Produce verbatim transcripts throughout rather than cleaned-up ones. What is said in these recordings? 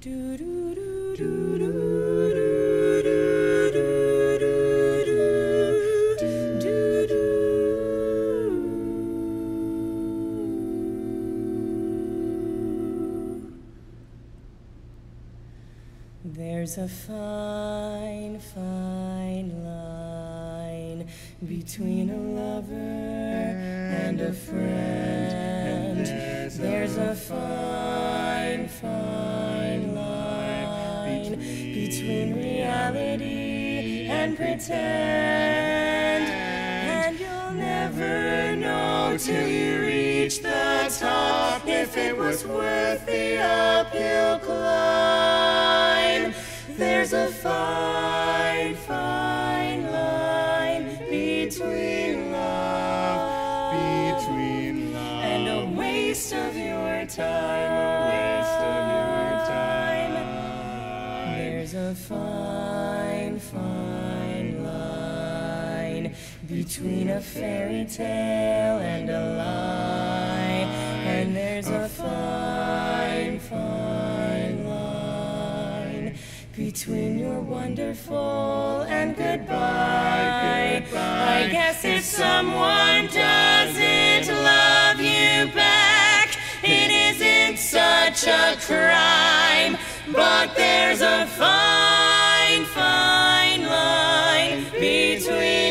There's a fine, fine line between a lover and a friend. There's a fine, fine line between reality and pretend. And you'll never know till you reach the top if it was worth the uphill climb. There's a fine, fine line between love, between love, and a waste of your time, a waste of your time. There's a fine, fine line between a fairy tale and a lie, and there's a fine, fine line between your wonderful and goodbye. goodbye. I guess if someone doesn't love you back, it isn't such a crime. But there's a fine, fine line between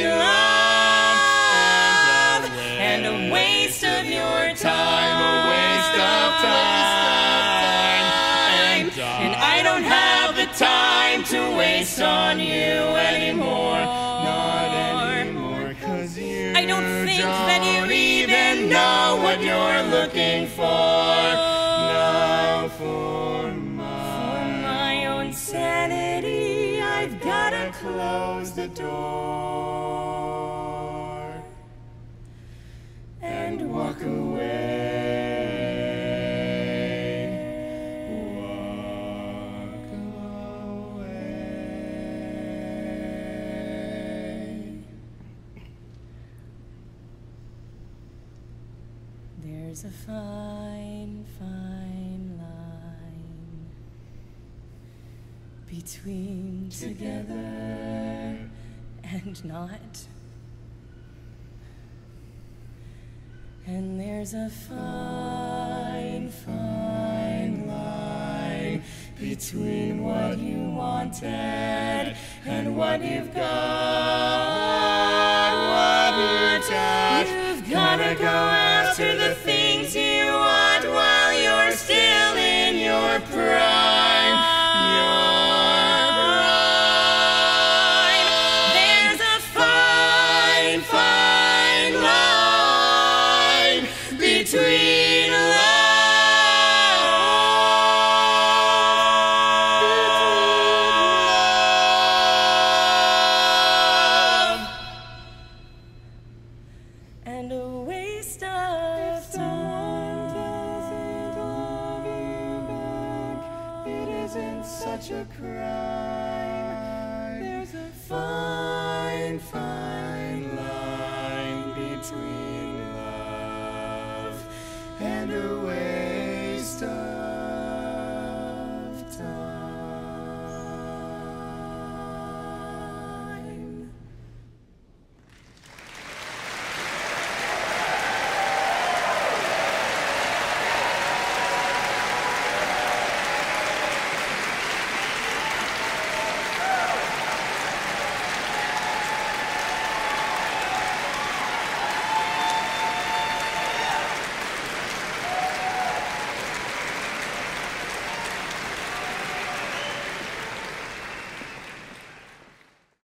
love and a waste of your time, a waste of time. And I don't have the time to waste on you anymore. Not anymore, 'cause you I don't think don't that you even know what you're looking for. Now for my, for my own sanity, I've gotta close the door and walk away. There's a fine, fine line between together and not. And there's a fine, fine line between what you wanted and what you've got, what you've got. You've gotta go after the things you want while you're still in your prime.